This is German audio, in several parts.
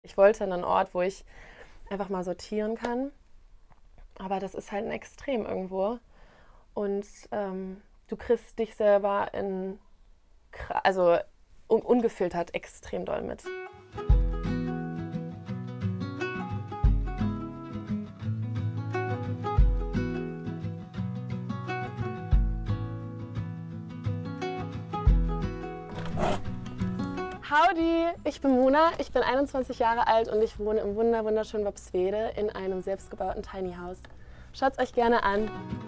Ich wollte einen Ort, wo ich einfach mal sortieren kann. Aber das ist halt ein Extrem irgendwo. Und du kriegst dich selber also ungefiltert extrem doll mit. Howdy, ich bin Mona, ich bin 21 Jahre alt und ich wohne im wunderschönen Worpswede in einem selbstgebauten Tiny House. Schaut's euch gerne an.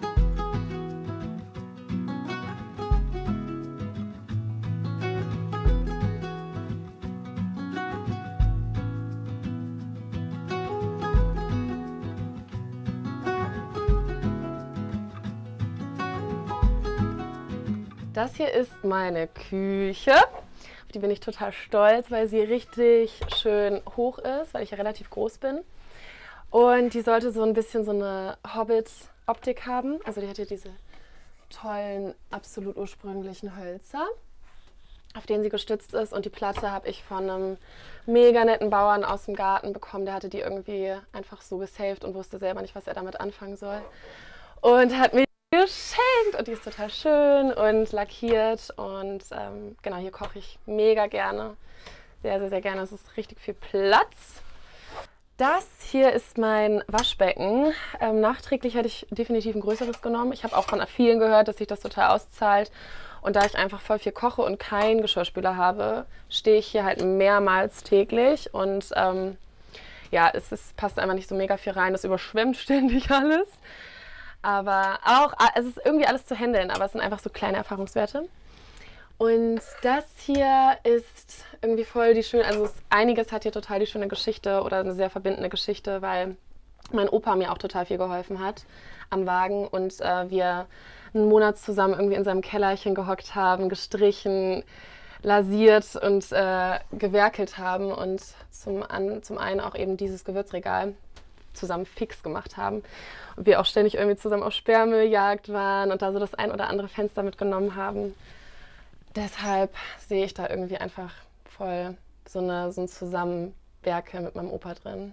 Das hier ist meine Küche. Auf die bin ich total stolz, weil sie richtig schön hoch ist, weil ich ja relativ groß bin. Und die sollte so ein bisschen so eine Hobbit-Optik haben. Also die hat hier diese tollen, absolut ursprünglichen Hölzer, auf denen sie gestützt ist. Und die Platte habe ich von einem mega netten Bauern aus dem Garten bekommen. Der hatte die irgendwie einfach so gesaved und wusste selber nicht, was er damit anfangen soll. Und hat mir geschenkt und die ist total schön und lackiert und genau, hier koche ich mega gerne, sehr gerne, es ist richtig viel Platz. Das hier ist mein Waschbecken. Nachträglich hätte ich definitiv ein größeres genommen. Ich habe auch von vielen gehört, dass sich das total auszahlt. Und da ich einfach voll viel koche und keinen Geschirrspüler habe, stehe ich hier halt mehrmals täglich und ja, passt einfach nicht so mega viel rein, das überschwemmt ständig alles. Aber auch, es ist irgendwie alles zu handeln, aber es sind einfach so kleine Erfahrungswerte. Und das hier ist irgendwie voll die schöne, also einiges hat hier total die schöne Geschichte oder eine sehr verbindende Geschichte, weil mein Opa mir auch total viel geholfen hat am Wagen und wir einen Monat zusammen irgendwie in seinem Kellerchen gehockt haben, gestrichen, lasiert und gewerkelt haben und zum einen auch eben dieses Gewürzregal zusammen fix gemacht haben. Und wir auch ständig irgendwie zusammen auf Sperrmülljagd waren und da so das ein oder andere Fenster mitgenommen haben. Deshalb sehe ich da irgendwie einfach voll so ein Zusammenwerke mit meinem Opa drin.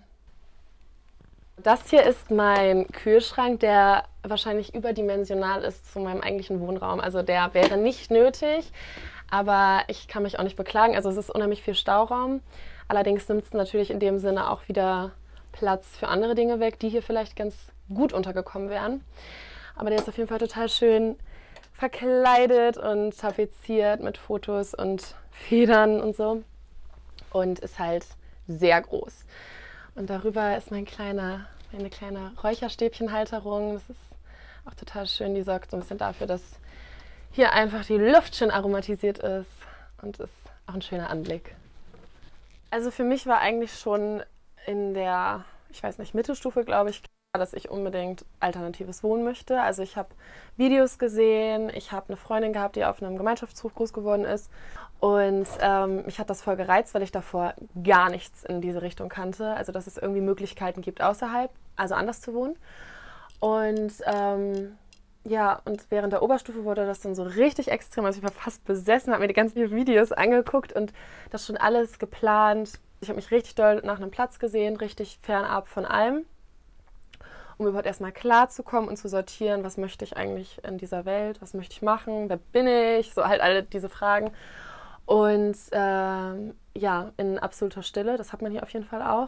Das hier ist mein Kühlschrank, der wahrscheinlich überdimensional ist zu meinem eigentlichen Wohnraum. Also der wäre nicht nötig, aber ich kann mich auch nicht beklagen. Also es ist unheimlich viel Stauraum. Allerdings nimmt es natürlich in dem Sinne auch wieder Platz für andere Dinge weg, die hier vielleicht ganz gut untergekommen wären. Aber der ist auf jeden Fall total schön verkleidet und tapeziert mit Fotos und Federn und so. Und ist halt sehr groß. Und darüber ist meine kleine Räucherstäbchenhalterung. Das ist auch total schön. Die sorgt so ein bisschen dafür, dass hier einfach die Luft schön aromatisiert ist. Und ist auch ein schöner Anblick. Also für mich war eigentlich schon in der, ich weiß nicht, Mittelstufe, glaube ich, klar, dass ich unbedingt alternatives Wohnen möchte. Also ich habe Videos gesehen, ich habe eine Freundin gehabt, die auf einem Gemeinschaftshof groß geworden ist. Und mich hat das voll gereizt, weil ich davor gar nichts in diese Richtung kannte. Also dass es irgendwie Möglichkeiten gibt außerhalb, also anders zu wohnen. Und ja, und während der Oberstufe wurde das dann so richtig extrem. Also ich war fast besessen, habe mir die ganzen Videos angeguckt und das schon alles geplant. Ich habe mich richtig doll nach einem Platz gesehen, richtig fernab von allem, um überhaupt erstmal klar zu kommen und zu sortieren, was möchte ich eigentlich in dieser Welt, was möchte ich machen, wer bin ich, so halt alle diese Fragen. Und ja, in absoluter Stille, das hat man hier auf jeden Fall auch.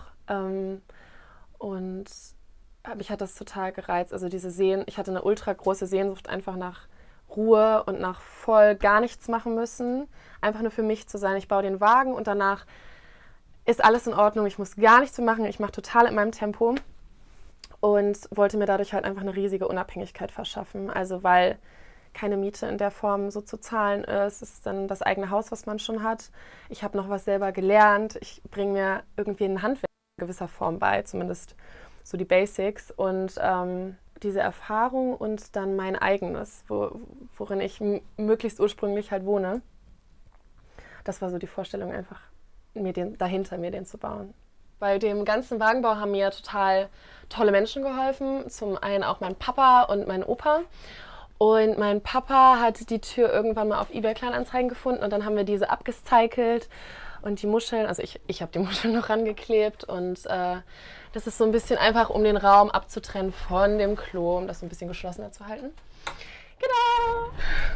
Und mich hat das total gereizt, also ich hatte eine ultra große Sehnsucht einfach nach Ruhe und nach voll gar nichts machen müssen, einfach nur für mich zu sein. Ich baue den Wagen und danach ist alles in Ordnung, ich muss gar nichts mehr machen, ich mache total in meinem Tempo und wollte mir dadurch halt einfach eine riesige Unabhängigkeit verschaffen. Also weil keine Miete in der Form so zu zahlen ist, es ist dann das eigene Haus, was man schon hat. Ich habe noch was selber gelernt, ich bringe mir irgendwie ein Handwerk in gewisser Form bei, zumindest so die Basics und diese Erfahrung und dann mein eigenes, worin ich möglichst ursprünglich halt wohne. Das war so die Vorstellung einfach, mir den zu bauen. Bei dem ganzen Wagenbau haben mir total tolle Menschen geholfen. Zum einen auch mein Papa und mein Opa. Und mein Papa hat die Tür irgendwann mal auf eBay Kleinanzeigen gefunden und dann haben wir diese abgecycelt Und die Muscheln, also ich habe die Muscheln noch rangeklebt und das ist so ein bisschen einfach, um den Raum abzutrennen von dem Klo, um das so ein bisschen geschlossener zu halten. Genau.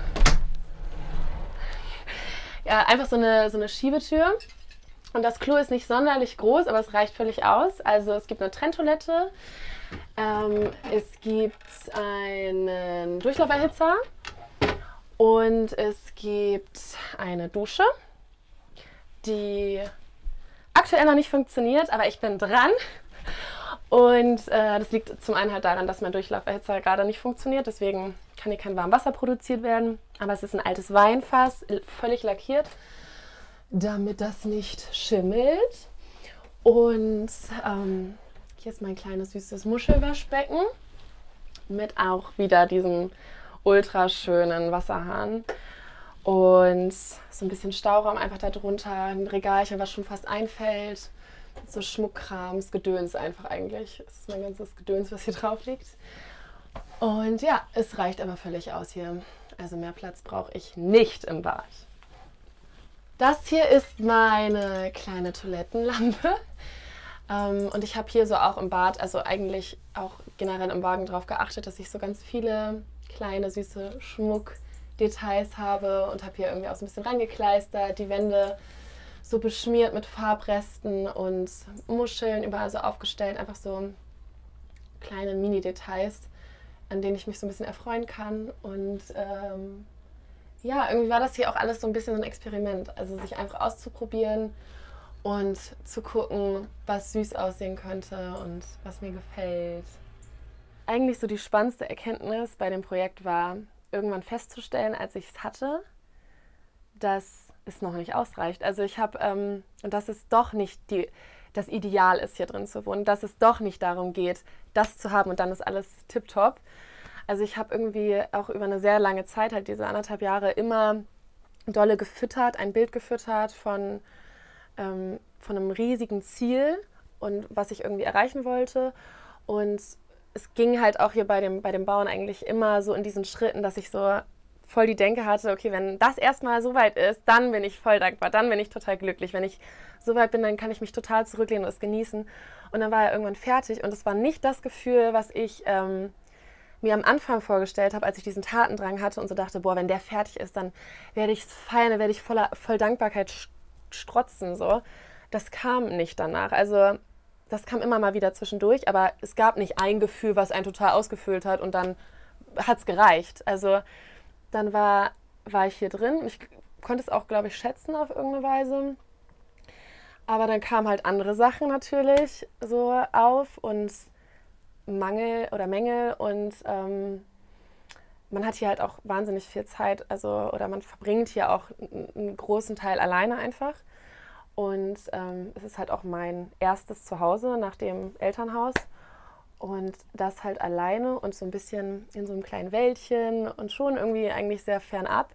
Ja, einfach so eine Schiebetür. Und das Klo ist nicht sonderlich groß, aber es reicht völlig aus. Also es gibt eine Trenntoilette, es gibt einen Durchlauferhitzer und es gibt eine Dusche, die aktuell noch nicht funktioniert, aber ich bin dran. Und das liegt zum einen halt daran, dass mein Durchlauferhitzer gerade nicht funktioniert, deswegen kann hier kein warmes Wasser produziert werden. Aber es ist ein altes Weinfass, völlig lackiert, damit das nicht schimmelt. Und hier ist mein kleines süßes Muschelwaschbecken mit auch wieder diesem ultra schönen Wasserhahn. Und so ein bisschen Stauraum einfach da drunter, ein Regalchen, was schon fast einfällt. So Schmuckkrams, Gedöns einfach eigentlich. Das ist mein ganzes Gedöns, was hier drauf liegt. Und ja, es reicht aber völlig aus hier. Also mehr Platz brauche ich nicht im Bad. Das hier ist meine kleine Toilettenlampe. Und ich habe hier so auch im Bad, also eigentlich auch generell im Wagen drauf geachtet, dass ich so ganz viele kleine süße Schmuckdetails habe und habe hier irgendwie auch so ein bisschen reingekleistert, die Wände so beschmiert mit Farbresten und Muscheln überall so aufgestellt. Einfach so kleine Mini-Details, an denen ich mich so ein bisschen erfreuen kann. Und ja, irgendwie war das hier auch alles so ein bisschen so ein Experiment. Also sich einfach auszuprobieren und zu gucken, was süß aussehen könnte und was mir gefällt. Eigentlich so die spannendste Erkenntnis bei dem Projekt war, irgendwann festzustellen, als ich es hatte, dass es noch nicht ausreicht. Also ich habe, und dass es doch nicht das Ideal ist, hier drin zu wohnen, dass es doch nicht darum geht, das zu haben und dann ist alles tipptopp. Also ich habe irgendwie auch über eine sehr lange Zeit, halt diese 1,5 Jahre, immer dolle gefüttert, ein Bild gefüttert von einem riesigen Ziel und was ich irgendwie erreichen wollte. Und es ging halt auch hier bei dem Bauen eigentlich immer so in diesen Schritten, dass ich so voll die Denke hatte, okay, wenn das erstmal so weit ist, dann bin ich voll dankbar, dann bin ich total glücklich. Wenn ich so weit bin, dann kann ich mich total zurücklehnen und es genießen. Und dann war er irgendwann fertig und es war nicht das Gefühl, was ich mir am Anfang vorgestellt habe, als ich diesen Tatendrang hatte und so dachte, boah, wenn der fertig ist, dann werde ich es feiern, dann werde ich voll Dankbarkeit strotzen. So. Das kam nicht danach. Also das kam immer mal wieder zwischendurch, aber es gab nicht ein Gefühl, was einen total ausgefüllt hat und dann hat es gereicht. Also dann war ich hier drin. Ich konnte es auch, glaube ich, schätzen auf irgendeine Weise. Aber dann kamen halt andere Sachen natürlich so auf und Mängel und man hat hier halt auch wahnsinnig viel Zeit, also oder man verbringt hier auch einen großen Teil alleine einfach. Und es ist halt auch mein erstes Zuhause nach dem Elternhaus. Und das halt alleine und so ein bisschen in so einem kleinen Wäldchen und schon irgendwie eigentlich sehr fernab,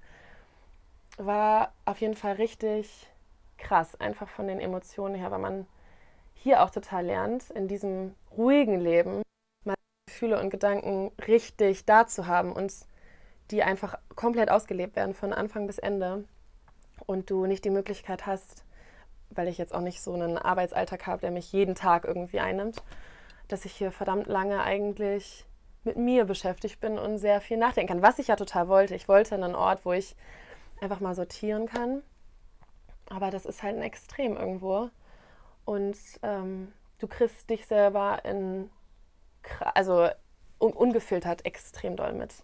war auf jeden Fall richtig krass, einfach von den Emotionen her, weil man hier auch total lernt, in diesem ruhigen Leben mal Gefühle und Gedanken richtig da zu haben und die einfach komplett ausgelebt werden von Anfang bis Ende und du nicht die Möglichkeit hast, weil ich jetzt auch nicht so einen Arbeitsalltag habe, der mich jeden Tag irgendwie einnimmt, dass ich hier verdammt lange eigentlich mit mir beschäftigt bin und sehr viel nachdenken kann. Was ich ja total wollte. Ich wollte einen Ort, wo ich einfach mal sortieren kann. Aber das ist halt ein Extrem irgendwo. Und du kriegst dich selber ungefiltert extrem doll mit.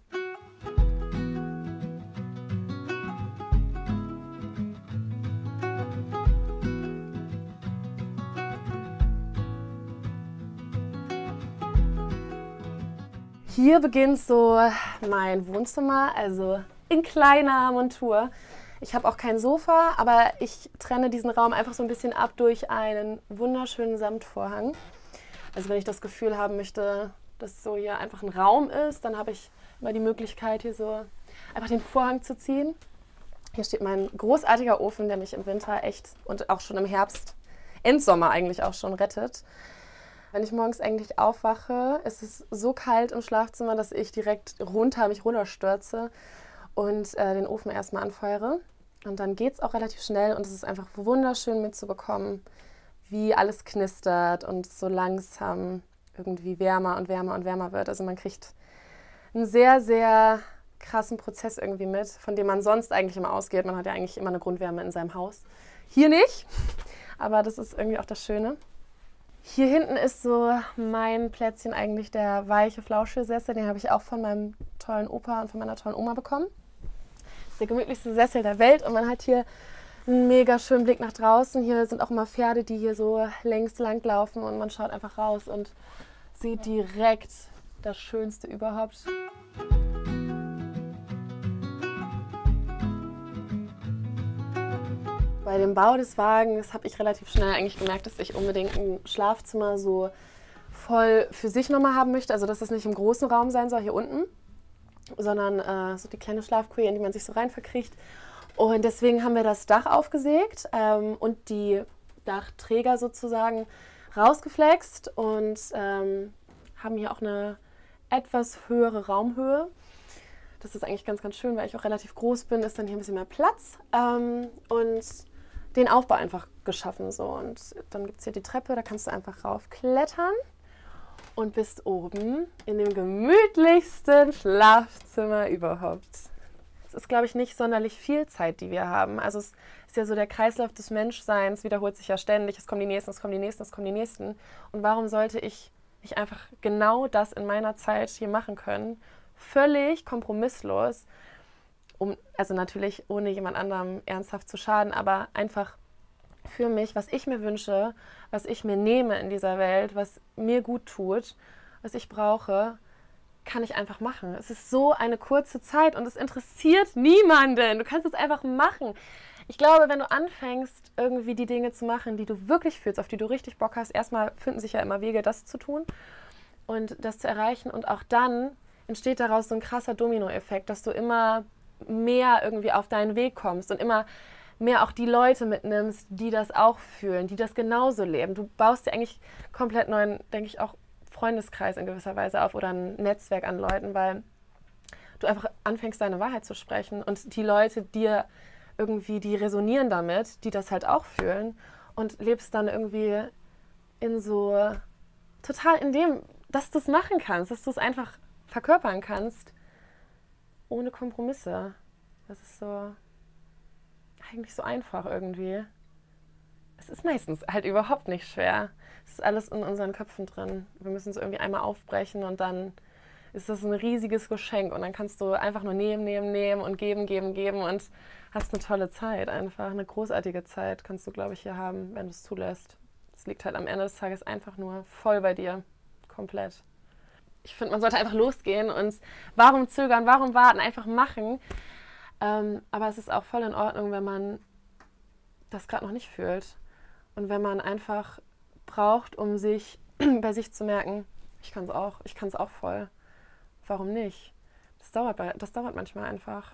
Hier beginnt so mein Wohnzimmer, also in kleiner Montur. Ich habe auch kein Sofa, aber ich trenne diesen Raum einfach so ein bisschen ab durch einen wunderschönen Samtvorhang. Also wenn ich das Gefühl haben möchte, dass so hier einfach ein Raum ist, dann habe ich immer die Möglichkeit, hier so einfach den Vorhang zu ziehen. Hier steht mein großartiger Ofen, der mich im Winter echt und auch schon im Herbst, Endsommer eigentlich auch schon rettet. Wenn ich morgens eigentlich aufwache, ist es so kalt im Schlafzimmer, dass ich direkt mich runterstürze und den Ofen erstmal anfeuere. Und dann geht es auch relativ schnell und es ist einfach wunderschön mitzubekommen, wie alles knistert und so langsam irgendwie wärmer und wärmer und wärmer wird. Also man kriegt einen sehr, sehr krassen Prozess irgendwie mit, von dem man sonst eigentlich immer ausgeht. Man hat ja eigentlich immer eine Grundwärme in seinem Haus. Hier nicht, aber das ist irgendwie auch das Schöne. Hier hinten ist so mein Plätzchen eigentlich der weiche Flauschelsessel. Den habe ich auch von meinem tollen Opa und von meiner tollen Oma bekommen. Das ist der gemütlichste Sessel der Welt und man hat hier einen mega schönen Blick nach draußen. Hier sind auch immer Pferde, die hier so längs lang laufen und man schaut einfach raus und sieht direkt das Schönste überhaupt. Bei dem Bau des Wagens habe ich relativ schnell eigentlich gemerkt, dass ich unbedingt ein Schlafzimmer so voll für sich nochmal haben möchte. Also dass das nicht im großen Raum sein soll, hier unten, sondern so die kleine Schlafkoje, in die man sich so rein verkriecht. Und deswegen haben wir das Dach aufgesägt und die Dachträger sozusagen rausgeflext und haben hier auch eine etwas höhere Raumhöhe. Das ist eigentlich ganz, ganz schön, weil ich auch relativ groß bin, ist dann hier ein bisschen mehr Platz. Und den Aufbau einfach geschaffen. So. Und dann gibt es hier die Treppe, da kannst du einfach raufklettern und bist oben in dem gemütlichsten Schlafzimmer überhaupt. Es ist, glaube ich, nicht sonderlich viel Zeit, die wir haben. Also es ist ja so der Kreislauf des Menschseins, wiederholt sich ja ständig. Es kommen die Nächsten, es kommen die Nächsten, es kommen die Nächsten. Und warum sollte ich nicht einfach genau das in meiner Zeit hier machen können? Völlig kompromisslos. Also natürlich ohne jemand anderem ernsthaft zu schaden, aber einfach für mich, was ich mir wünsche, was ich mir nehme in dieser Welt, was mir gut tut, was ich brauche, kann ich einfach machen. Es ist so eine kurze Zeit und es interessiert niemanden. Du kannst es einfach machen. Ich glaube, wenn du anfängst, irgendwie die Dinge zu machen, die du wirklich fühlst, auf die du richtig Bock hast, erstmal finden sich ja immer Wege, das zu tun und das zu erreichen. Und auch dann entsteht daraus so ein krasser Dominoeffekt, dass du immer mehr irgendwie auf deinen Weg kommst und immer mehr auch die Leute mitnimmst, die das auch fühlen, die das genauso leben. Du baust dir eigentlich komplett neuen, denke ich, auch Freundeskreis in gewisser Weise auf oder ein Netzwerk an Leuten, weil du einfach anfängst, deine Wahrheit zu sprechen und die Leute dir irgendwie, die resonieren damit, die das halt auch fühlen und lebst dann irgendwie in so total in dem, dass du es machen kannst, dass du es einfach verkörpern kannst, ohne Kompromisse. Das ist so eigentlich so einfach irgendwie. Es ist meistens halt überhaupt nicht schwer. Es ist alles in unseren Köpfen drin. Wir müssen es irgendwie einmal aufbrechen und dann ist das ein riesiges Geschenk und dann kannst du einfach nur nehmen und geben und hast eine tolle Zeit einfach. Eine großartige Zeit kannst du, glaube ich, hier haben, wenn du es zulässt. Es liegt halt am Ende des Tages einfach nur voll bei dir. Komplett. Ich finde, man sollte einfach losgehen und warum zögern, warum warten, einfach machen. Aber es ist auch voll in Ordnung, wenn man das gerade noch nicht fühlt. Und wenn man einfach braucht, um sich bei sich zu merken, ich kann es auch voll. Warum nicht? Das dauert manchmal einfach.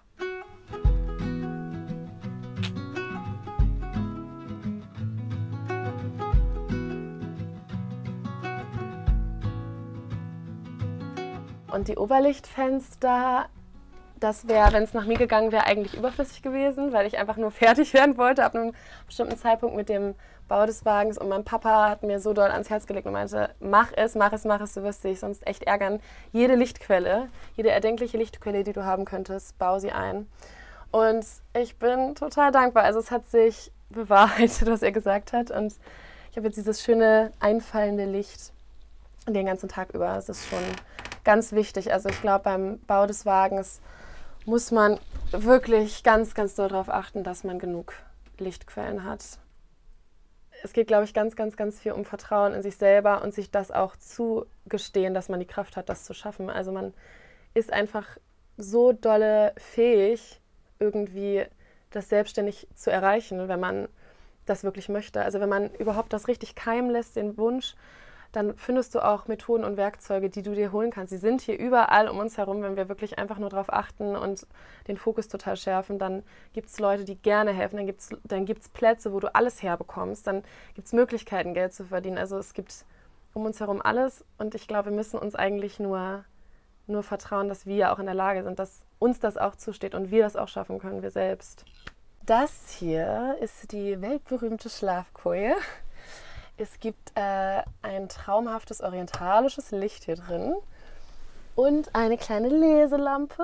Und die Oberlichtfenster, das wäre, wenn es nach mir gegangen wäre, eigentlich überflüssig gewesen, weil ich einfach nur fertig werden wollte ab einem bestimmten Zeitpunkt mit dem Bau des Wagens. Und mein Papa hat mir so doll ans Herz gelegt und meinte, mach es, du wirst dich sonst echt ärgern. Jede Lichtquelle, jede erdenkliche Lichtquelle, die du haben könntest, bau sie ein. Und ich bin total dankbar. Also es hat sich bewahrheitet, was er gesagt hat. Und ich habe jetzt dieses schöne, einfallende Licht den ganzen Tag über. Es ist schon ganz wichtig. Also ich glaube, beim Bau des Wagens muss man wirklich ganz, ganz doll darauf achten, dass man genug Lichtquellen hat. Es geht, glaube ich, ganz, ganz, ganz viel um Vertrauen in sich selber und sich das auch zugestehen, dass man die Kraft hat, das zu schaffen. Also man ist einfach so dolle fähig, irgendwie das selbstständig zu erreichen, wenn man das wirklich möchte. Also wenn man überhaupt das richtig keimen lässt, den Wunsch, dann findest du auch Methoden und Werkzeuge, die du dir holen kannst. Sie sind hier überall um uns herum, wenn wir wirklich einfach nur darauf achten und den Fokus total schärfen. Dann gibt es Leute, die gerne helfen, dann gibt's Plätze, wo du alles herbekommst, dann gibt es Möglichkeiten, Geld zu verdienen. Also es gibt um uns herum alles und ich glaube, wir müssen uns eigentlich nur vertrauen, dass wir auch in der Lage sind, dass uns das auch zusteht und wir das auch schaffen können, wir selbst. Das hier ist die weltberühmte Schlafkoje. Es gibt ein traumhaftes orientalisches Licht hier drin und eine kleine Leselampe.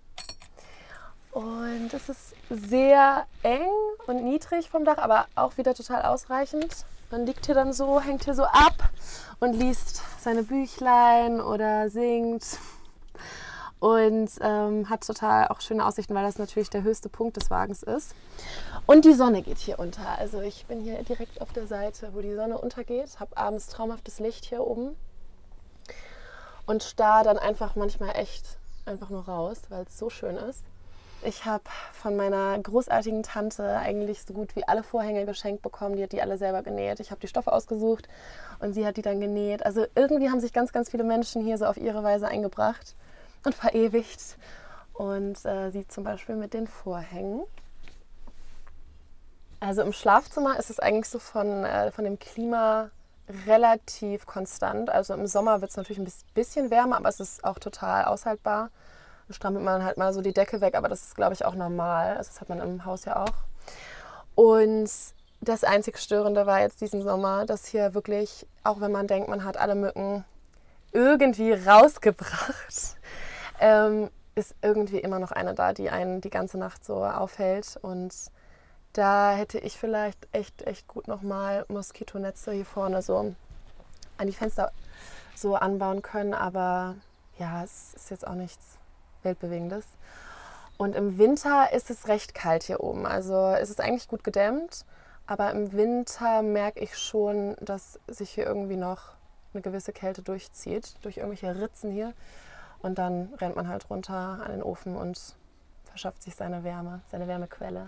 Und es ist sehr eng und niedrig vom Dach, aber auch wieder total ausreichend. Man liegt hier dann so, hängt hier so ab und liest seine Büchlein oder singt. Und hat total auch schöne Aussichten, weil das natürlich der höchste Punkt des Wagens ist. Und die Sonne geht hier unter. Also ich bin hier direkt auf der Seite, wo die Sonne untergeht, habe abends traumhaftes Licht hier oben und starr dann einfach manchmal echt einfach nur raus, weil es so schön ist. Ich habe von meiner großartigen Tante eigentlich so gut wie alle Vorhänge geschenkt bekommen. Die hat die alle selber genäht. Ich habe die Stoffe ausgesucht und sie hat die dann genäht. Also irgendwie haben sich ganz, ganz viele Menschen hier so auf ihre Weise eingebracht und verewigt. Und sie zum Beispiel mit den Vorhängen. Also im Schlafzimmer ist es eigentlich so von dem Klima relativ konstant. Also im Sommer wird es natürlich ein bisschen wärmer, aber es ist auch total aushaltbar. Dann strammelt man halt mal so die Decke weg, aber das ist, glaube ich, auch normal. Also das hat man im Haus ja auch. Und das einzig Störende war jetzt diesen Sommer, dass hier wirklich, auch wenn man denkt, man hat alle Mücken irgendwie rausgebracht, ist irgendwie immer noch eine da, die einen die ganze Nacht so aufhält. Und da hätte ich vielleicht echt gut nochmal Moskitonetze hier vorne so an die Fenster so anbauen können. Aber ja, es ist jetzt auch nichts Weltbewegendes. Und im Winter ist es recht kalt hier oben. Also es ist eigentlich gut gedämmt, aber im Winter merke ich schon, dass sich hier irgendwie noch eine gewisse Kälte durchzieht, durch irgendwelche Ritzen hier. Und dann rennt man halt runter an den Ofen und verschafft sich seine Wärme, seine Wärmequelle.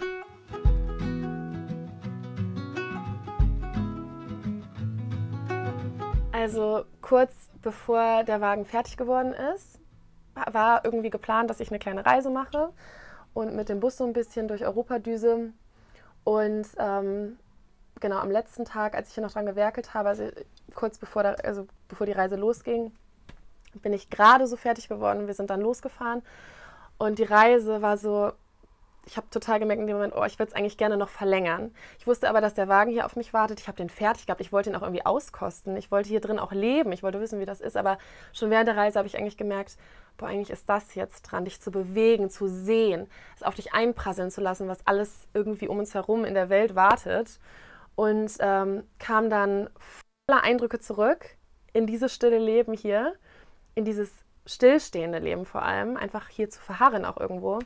Also kurz bevor der Wagen fertig geworden ist, war irgendwie geplant, dass ich eine kleine Reise mache und mit dem Bus so ein bisschen durch Europa düse. Und genau am letzten Tag, als ich hier noch dran gewerkelt habe, also kurz bevor die Reise losging, bin ich gerade so fertig geworden. Wir sind dann losgefahren und die Reise war so, ich habe total gemerkt in dem Moment, oh, ich würde es eigentlich gerne noch verlängern. Ich wusste aber, dass der Wagen hier auf mich wartet. Ich habe den fertig gehabt. Ich wollte ihn auch irgendwie auskosten. Ich wollte hier drin auch leben. Ich wollte wissen, wie das ist. Aber schon während der Reise habe ich eigentlich gemerkt, boah, eigentlich ist das jetzt dran, dich zu bewegen, zu sehen, es auf dich einprasseln zu lassen, was alles irgendwie um uns herum in der Welt wartet. Und kam dann voller Eindrücke zurück in dieses stille Leben hier, in dieses stillstehende Leben vor allem, einfach hier zu verharren auch irgendwo.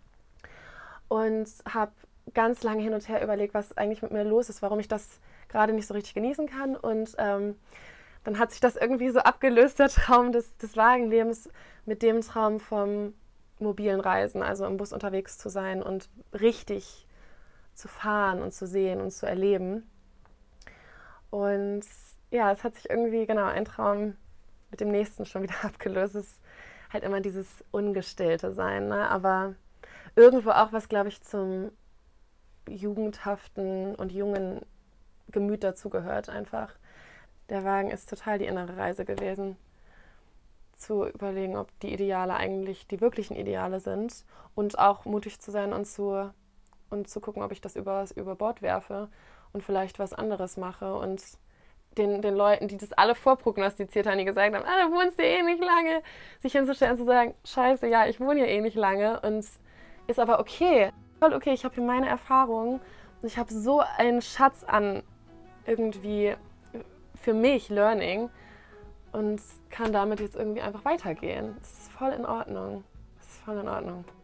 Und habe ganz lange hin und her überlegt, was eigentlich mit mir los ist, warum ich das gerade nicht so richtig genießen kann. Und dann hat sich das irgendwie so abgelöst, der Traum des Wagenlebens, mit dem Traum vom mobilen Reisen, also im Bus unterwegs zu sein und richtig zu fahren und zu sehen und zu erleben. Und ja, es hat sich irgendwie, genau, ein Traum mit dem nächsten schon wieder abgelöst. Es ist halt immer dieses ungestillte Sein, ne? Aber irgendwo auch was, glaube ich, zum jugendhaften und jungen Gemüt dazugehört einfach. Der Wagen ist total die innere Reise gewesen, zu überlegen, ob die Ideale eigentlich die wirklichen Ideale sind und auch mutig zu sein und zu gucken, ob ich das über Bord werfe und vielleicht was anderes mache und den Leuten, die das alle vorprognostiziert haben, die gesagt haben, du wohnst hier eh nicht lange, sich hinzustellen und zu sagen, scheiße, ja, ich wohne hier eh nicht lange und ist aber okay. Voll okay, ich habe hier meine Erfahrungen und ich habe so einen Schatz an irgendwie für mich Learning und kann damit jetzt irgendwie einfach weitergehen. Es ist voll in Ordnung. Es ist voll in Ordnung.